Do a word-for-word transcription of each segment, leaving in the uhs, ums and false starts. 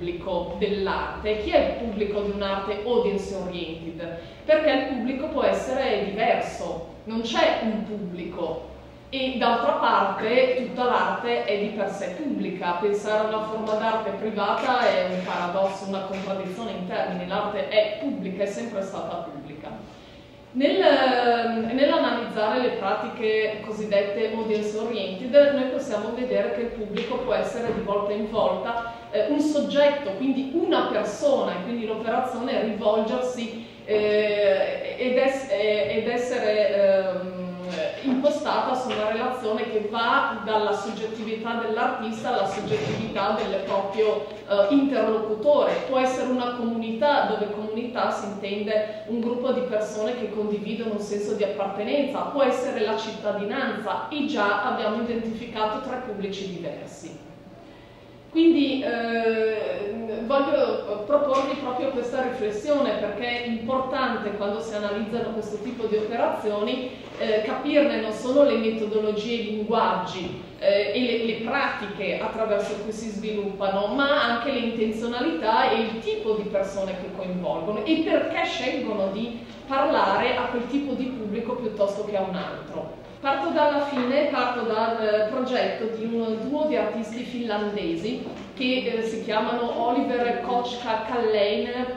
pubblico dell'arte? Chi è il pubblico di un'arte audience oriented? Perché il pubblico può essere diverso, non c'è un pubblico. E d'altra parte tutta l'arte è di per sé pubblica. Pensare a una forma d'arte privata è un paradosso, una contraddizione in termini. L'arte è pubblica, è sempre stata pubblica. Nel, nell'analizzare le pratiche cosiddette audience oriented, noi possiamo vedere che il pubblico può essere di volta in volta eh, un soggetto, quindi una persona, e quindi l'operazione è rivolgersi eh, ed, es ed essere eh, impostata su una relazione che va dalla soggettività dell'artista alla soggettività del proprio uh, interlocutore. Può essere una comunità, dove comunità si intende un gruppo di persone che condividono un senso di appartenenza, può essere la cittadinanza, e già abbiamo identificato tre pubblici diversi. Quindi eh, voglio proporvi proprio questa riflessione, perché è importante, quando si analizzano questo tipo di operazioni, eh, capirne non solo le metodologie, i linguaggi eh, e le, le pratiche attraverso cui si sviluppano, ma anche le intenzionalità e il tipo di persone che coinvolgono e perché scelgono di parlare a quel tipo di pubblico piuttosto che a un altro. Parto dalla fine, parto dal progetto di un duo di artisti finlandesi che eh, si chiamano Oliver Kotka-Kalleinen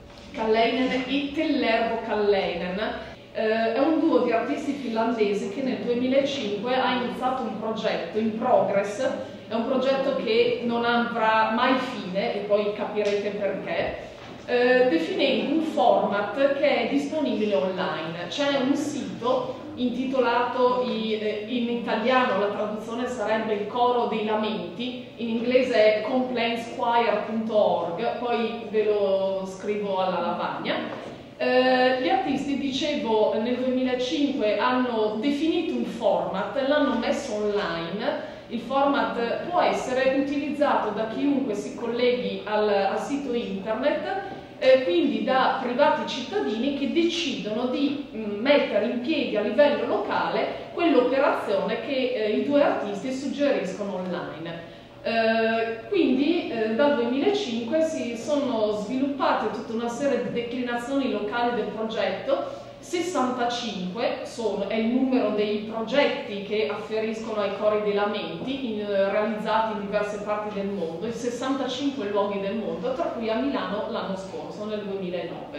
e Tellervo Kalleinen. Eh, è un duo di artisti finlandesi che nel duemilacinque ha iniziato un progetto in progress. È un progetto che non avrà mai fine, e poi capirete perché, eh, definendo un format che è disponibile online. C'è un sito intitolato in italiano, la traduzione sarebbe Il Coro dei Lamenti, in inglese è complaintsquire punto org, poi ve lo scrivo alla lavagna. Eh, gli artisti, dicevo, nel duemilacinque hanno definito un format, l'hanno messo online. Il format può essere utilizzato da chiunque si colleghi al, al sito internet, Eh, quindi da privati cittadini che decidono di mh, mettere in piedi a livello locale quell'operazione che eh, i due artisti suggeriscono online. Eh, quindi eh, dal duemilacinque si sono sviluppate tutta una serie di declinazioni locali del progetto. sessantacinque sono, è il numero dei progetti che afferiscono ai Cori dei Lamenti, in, realizzati in diverse parti del mondo, in sessantacinque luoghi del mondo, tra cui a Milano l'anno scorso, nel duemilanove.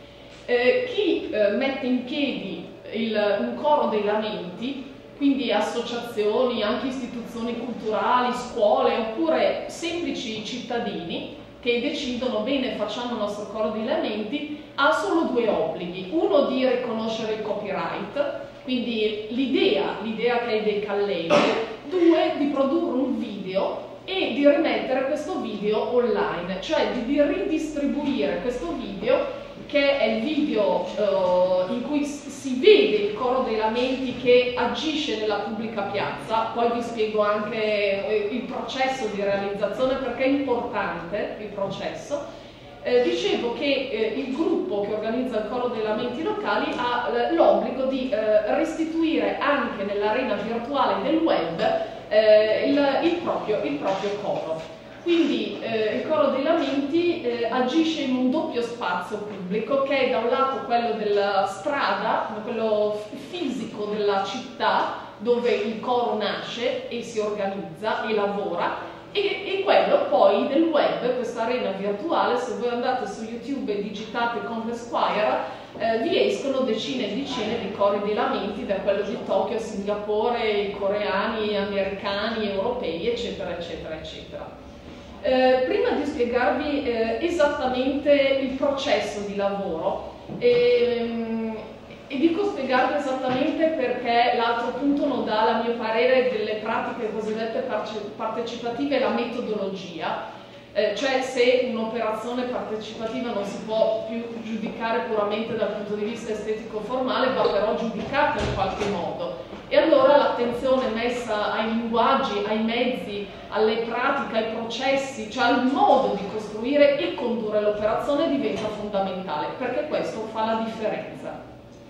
Eh, chi eh, mette in piedi il, un Coro dei Lamenti, quindi associazioni, anche istituzioni culturali, scuole, oppure semplici cittadini che decidono, bene, facciamo il nostro Coro dei Lamenti, ha solo due obblighi: uno di riconoscere il copyright, quindi l'idea, l'idea che è dei Kalleinen; due, di produrre un video e di rimettere questo video online, cioè di, di ridistribuire questo video, che è il video uh, in cui si vede il Coro dei Lamenti che agisce nella pubblica piazza. Poi vi spiego anche il processo di realizzazione, perché è importante il processo. Eh, dicevo che eh, il gruppo che organizza il Coro dei Lamenti locali ha eh, l'obbligo di eh, restituire anche nell'arena virtuale del web eh, il, il, proprio, il proprio coro. Quindi eh, il Coro dei Lamenti eh, agisce in un doppio spazio pubblico, che è da un lato quello della strada, quello fisico della città, dove il coro nasce e si organizza e lavora, e, e quello poi del web, questa arena virtuale. Se voi andate su YouTube e digitate ComplaintsQuire, eh, vi escono decine e decine di Cori dei Lamenti, da quello di Tokyo, Singapore, i coreani, americani, europei, eccetera, eccetera, eccetera. Eh, prima di spiegarvi eh, esattamente il processo di lavoro, ehm, e dico spiegarvi esattamente perché l'altro punto non dà, a mio parere, delle pratiche cosiddette partecipative, la metodologia, eh, cioè se un'operazione partecipativa non si può più giudicare puramente dal punto di vista estetico-formale, va però giudicata in qualche modo. E allora l'attenzione messa ai linguaggi, ai mezzi, alle pratiche, ai processi, cioè al modo di costruire e condurre l'operazione diventa fondamentale, perché questo fa la differenza.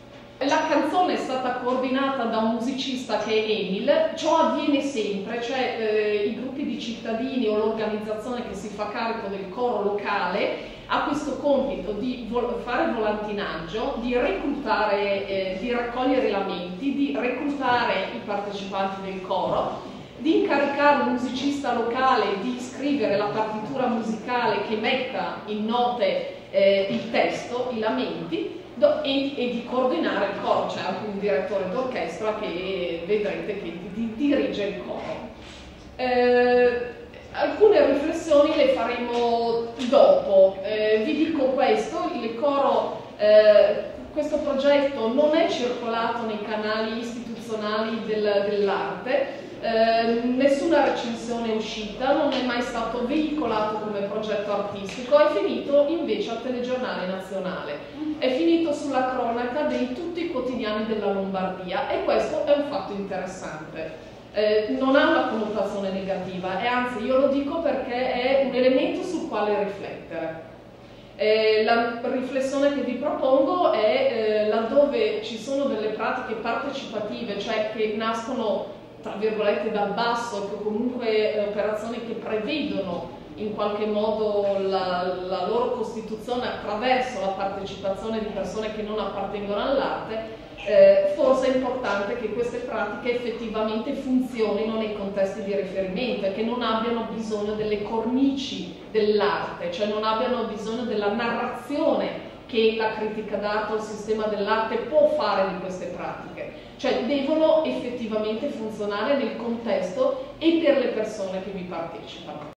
La canzone è stata coordinata da un musicista che è Emil. Ciò avviene sempre, cioè eh, i gruppi di cittadini o l'organizzazione che si fa carico del coro locale ha questo compito di vol fare volantinaggio, di reclutare, eh, di raccogliere lamenti, di reclutare i partecipanti del coro, di incaricare un musicista locale di scrivere la partitura musicale che metta in note eh, il testo, i lamenti, e, e di coordinare il coro. C'è anche un direttore d'orchestra che vedrete che di, di, dirige il coro. Eh, alcune riflessioni le faremo dopo. Eh, vi dico questo, il coro, eh, questo progetto non è circolato nei canali istituzionali del, dell'arte. Eh, nessuna recensione è uscita, non è mai stato veicolato come progetto artistico, è finito invece al telegiornale nazionale, è finito sulla cronaca di tutti i quotidiani della Lombardia, e questo è un fatto interessante. Eh, non ha una connotazione negativa, e anzi io lo dico perché è un elemento sul quale riflettere. Eh, la riflessione che vi propongo è eh, laddove ci sono delle pratiche partecipative, cioè che nascono tra virgolette dal basso, che comunque eh, operazioni che prevedono in qualche modo la, la loro costituzione attraverso la partecipazione di persone che non appartengono all'arte, eh, forse è importante che queste pratiche effettivamente funzionino nei contesti di riferimento e che non abbiano bisogno delle cornici dell'arte, cioè non abbiano bisogno della narrazione che la critica d'arte o il sistema dell'arte può fare di queste pratiche, cioè devono effettivamente funzionare nel contesto e per le persone che vi partecipano.